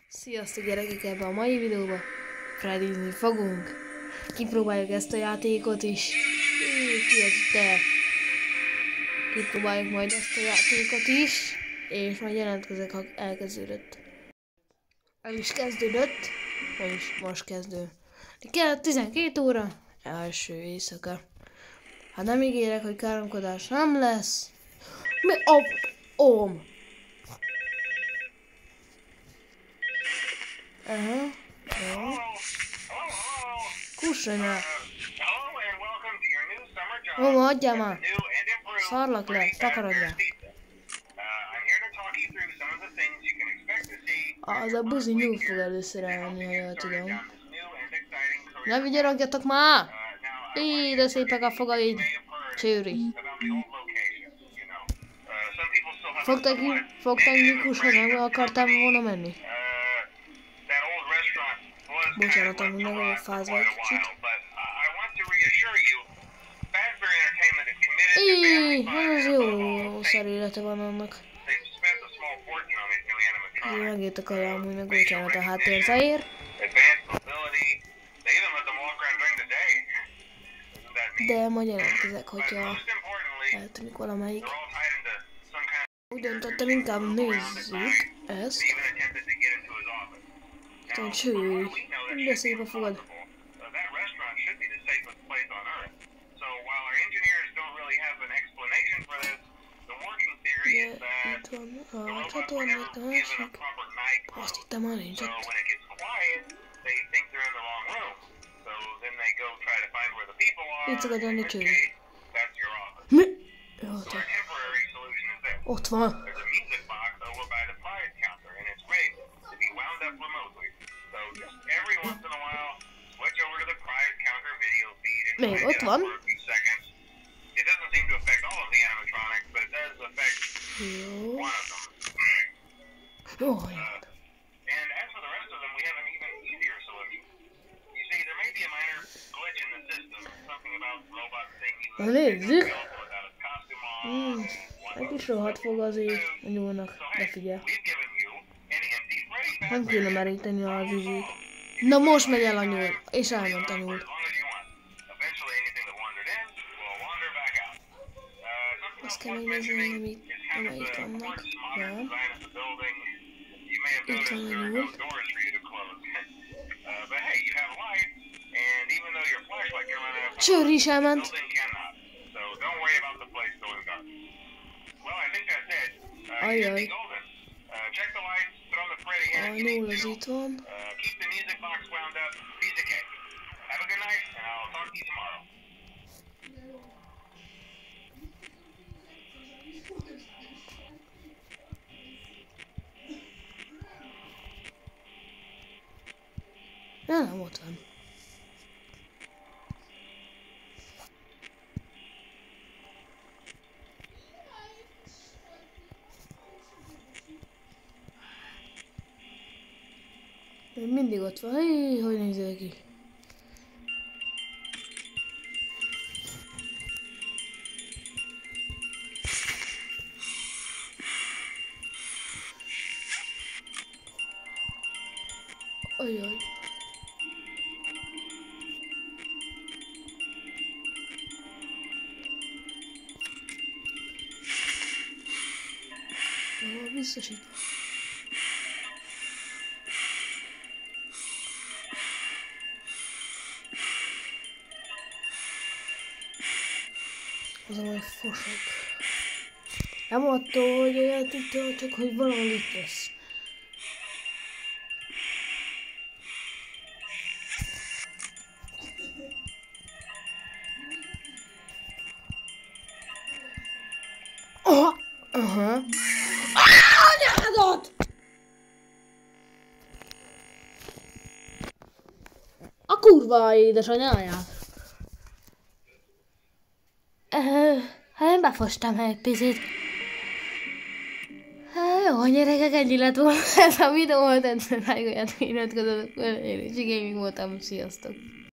Sziasztok gyerekek, ebben a mai videóban feredizni fogunk. Kipróbáljuk ezt a játékot is. Ki az te? Kipróbáljuk majd ezt a játékot is. És majd jelentkezek, ha elkezdődött. El is kezdődött. Vagyis most kezdő. Kell 12 óra. Első éjszaka. Hát nem ígérek, hogy káromkodás nem lesz. Mi a... Kussolj. Mama, adjál már! Szarlak le, takarodj le! Az a buzi nyúl fog először elmenni, ha jól tudom. Ne vigyorogjatok már! Így, de szépek a fogaid! Csőri! Fogták Mikus, hogy nem akartál volna menni? Bocsánat, amúgy meg vagyok fázva egy kicsit. Ez jó szerélete van annak. Megért a kaja amúgy, meg bocsánat a háttérzáért. De majd jelentkezek, hogyha eltűnik valamelyik. Úgy döntöttem, inkább nézzük ezt. Aztán csőj, de szép a fogad. Itt van a csatornát, a másik. Azt hittem már nincs ott. Itt szokott lenni csőj. Mi? Ott van. Még ott van. Jó. Jó, jó. Na nézzük. Egy kis rohadt fog azért a nyúlnak, de figyelj. Nem kéne meríteni az üzét. Na most megy el a nyúl, és elment a nyúl. Azt kell megnézni, amelyik vannak. Ja. Itt van a nyúl. Csőr is elment. Ajjaj. A nyúl az itt van. Nem, ott van. Mindig ott van. Hé, hogy nézel ki? Ajaj. Biztosítva. Az a majd fosok. Nem attól, hogy a játéktól, csak hogy valahol itt lesz. Aha. Anyádat! A kurva édesanyáját. Hát én befostam egy picit. Jó, gyerekek, ennyi lett volna ez a videó, tetszett, hogy iratkozzatok fel, én is igényig voltam, sziasztok!